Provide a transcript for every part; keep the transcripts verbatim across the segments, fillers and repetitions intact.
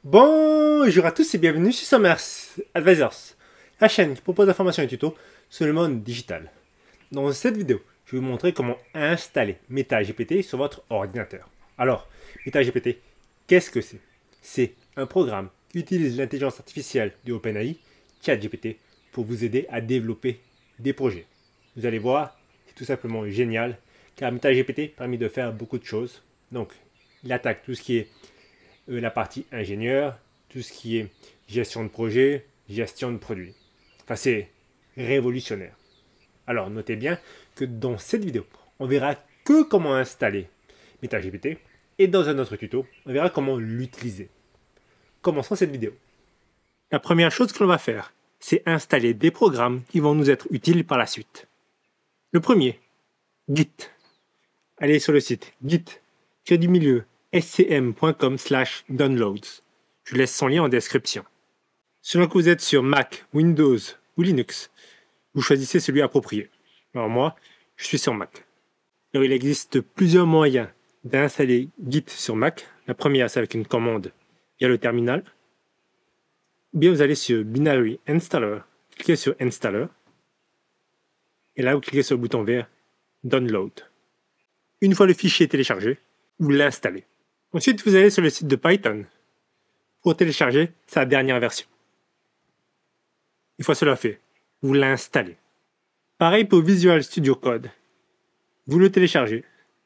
Bonjour à tous et bienvenue sur Summers Advisors, la chaîne qui propose d'informations et tutos sur le monde digital. Dans cette vidéo, je vais vous montrer comment installer MetaGPT sur votre ordinateur. Alors, MetaGPT, qu'est-ce que c'est? C'est un programme qui utilise l'intelligence artificielle de OpenAI, ChatGPT, pour vous aider à développer des projets. Vous allez voir, c'est tout simplement génial, car MetaGPT permet de faire beaucoup de choses. Donc, il attaque tout ce qui est euh, la partie ingénieur, tout ce qui est gestion de projet, gestion de produits. Enfin, c'est révolutionnaire. Alors, notez bien que dans cette vidéo, on verra que comment installer MetaGPT et dans un autre tuto, on verra comment l'utiliser. Commençons cette vidéo. La première chose que l'on va faire, c'est installer des programmes qui vont nous être utiles par la suite. Le premier, Git. Allez sur le site git-du-milieu scm.com slash downloads. Je laisse son lien en description. Selon que vous êtes sur Mac, Windows ou Linux, vous choisissez celui approprié. Alors moi, je suis sur Mac. Alors il existe plusieurs moyens d'installer Git sur Mac. La première, c'est avec une commande via le terminal. Ou bien vous allez sur Binary Installer, cliquez sur Installer, et là vous cliquez sur le bouton vert Download. Une fois le fichier téléchargé, vous l'installez. Ensuite, vous allez sur le site de Python pour télécharger sa dernière version. Une fois cela fait, vous l'installez. Pareil pour Visual Studio Code. Vous le téléchargez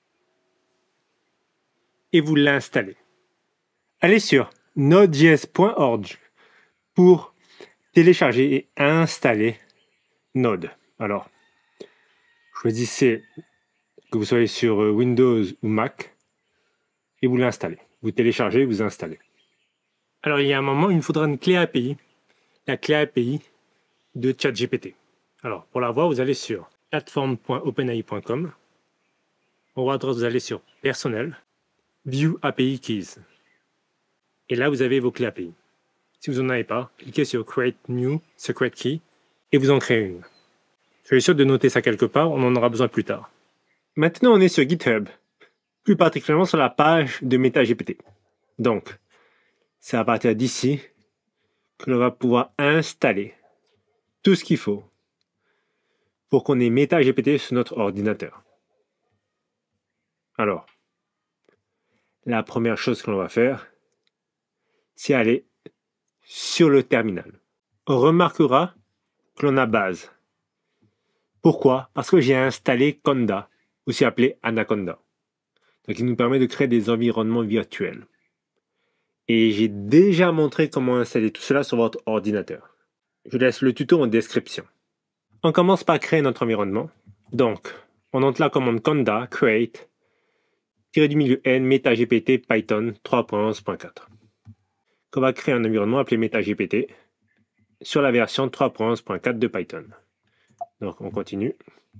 et vous l'installez. Allez sur node.js point org pour télécharger et installer Node. Alors, choisissez que vous soyez sur Windows ou Mac et vous l'installez. Vous téléchargez, vous installez. Alors, il y a un moment, il nous faudra une clé A P I, la clé A P I de ChatGPT. Alors, pour la voir, vous allez sur platform point openai point com. En haut à droite, vous allez sur Personnel, View A P I Keys. Et là, vous avez vos clés A P I. Si vous n'en avez pas, cliquez sur Create New Secret Key et vous en créez une. Soyez sûr de noter ça quelque part, on en aura besoin plus tard. Maintenant, on est sur GitHub, plus particulièrement sur la page de MetaGPT. Donc, c'est à partir d'ici que l'on va pouvoir installer tout ce qu'il faut pour qu'on ait MetaGPT sur notre ordinateur. Alors, la première chose que l'on va faire, c'est aller sur le terminal. On remarquera que l'on a base. Pourquoi? Parce que j'ai installé Conda, aussi appelé Anaconda. Donc, il nous permet de créer des environnements virtuels. Et j'ai déjà montré comment installer tout cela sur votre ordinateur. Je laisse le tuto en description. On commence par créer notre environnement. Donc, on entre la commande conda create tiré du milieu n metagpt python trois point onze point quatre. On va créer un environnement appelé metagpt sur la version trois point onze point quatre de Python. Donc, on continue.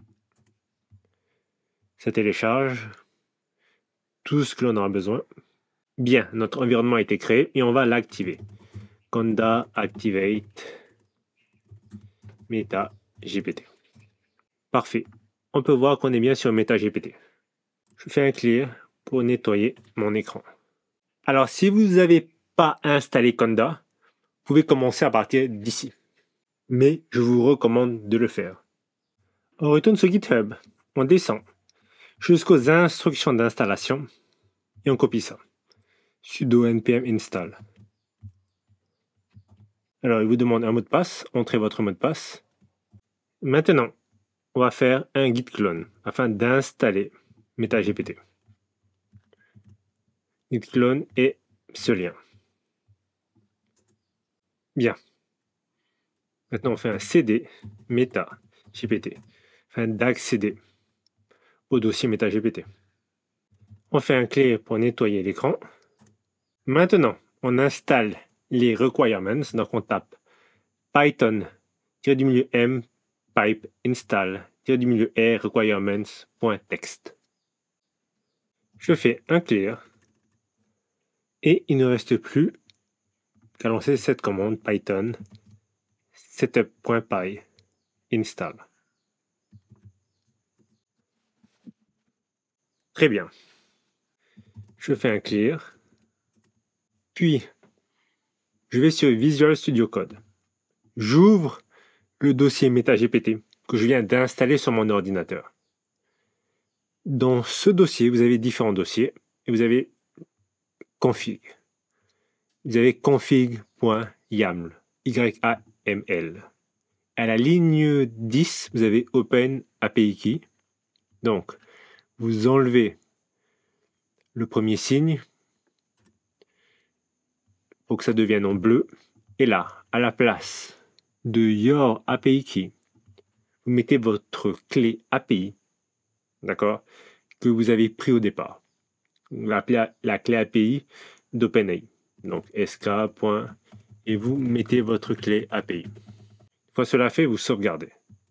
Ça télécharge tout ce que l'on aura besoin. Bien, notre environnement a été créé et on va l'activer. Conda activate MetaGPT. Parfait. On peut voir qu'on est bien sur MetaGPT. Je fais un clear pour nettoyer mon écran. Alors, si vous n'avez pas installé Conda, vous pouvez commencer à partir d'ici. Mais je vous recommande de le faire. On retourne sur GitHub. On descend jusqu'aux instructions d'installation et on copie ça. Sudo npm install. Alors, il vous demande un mot de passe. Entrez votre mot de passe. Maintenant, on va faire un git clone afin d'installer MetaGPT. Git clone et ce lien. Bien. Maintenant, on fait un cd MetaGPT afin d'accéder au dossier MetaGPT. On fait un clear pour nettoyer l'écran. Maintenant, on installe les requirements. Donc, on tape python du milieu m pipe install du milieu r requirements.txt. Je fais un clear et il ne reste plus qu'à lancer cette commande python setup.py install. Très bien. Je fais un clear, puis je vais sur Visual Studio Code. J'ouvre le dossier MetaGPT que je viens d'installer sur mon ordinateur. Dans ce dossier, vous avez différents dossiers et vous avez config. Vous avez config.yaml, Y A M L. À la ligne dix, vous avez Open A P I Key. Donc, vous enlevez le premier signe pour que ça devienne en bleu. Et là, à la place de Your A P I Key, vous mettez votre clé A P I, d'accord, que vous avez pris au départ. La, la clé A P I d'OpenAI. Donc, sk. Et vous mettez votre clé A P I. Une fois cela fait, vous sauvegardez.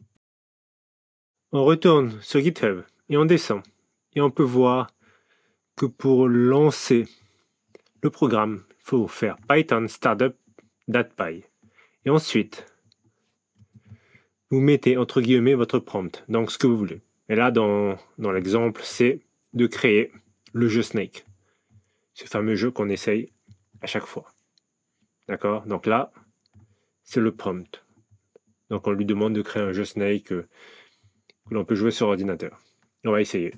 On retourne sur GitHub et on descend. Et on peut voir que pour lancer le programme, il faut faire Python startup.py. Et ensuite, vous mettez entre guillemets votre prompt, donc ce que vous voulez. Et là, dans, dans l'exemple, c'est de créer le jeu Snake. Ce fameux jeu qu'on essaye à chaque fois. D'accord? Donc là, c'est le prompt. Donc on lui demande de créer un jeu Snake que, que l'on peut jouer sur ordinateur. On va essayer.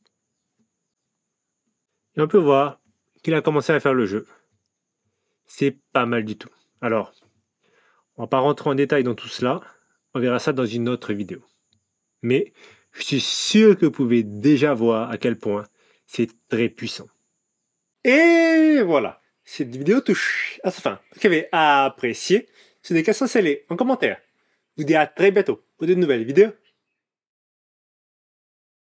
Et on peut voir qu'il a commencé à faire le jeu. C'est pas mal du tout. Alors, on va pas rentrer en détail dans tout cela. On verra ça dans une autre vidéo. Mais je suis sûr que vous pouvez déjà voir à quel point c'est très puissant. Et voilà, cette vidéo touche à sa fin. Si vous avez apprécié, c'est des questions scellées en commentaire. Je vous dis à très bientôt pour de nouvelles vidéos.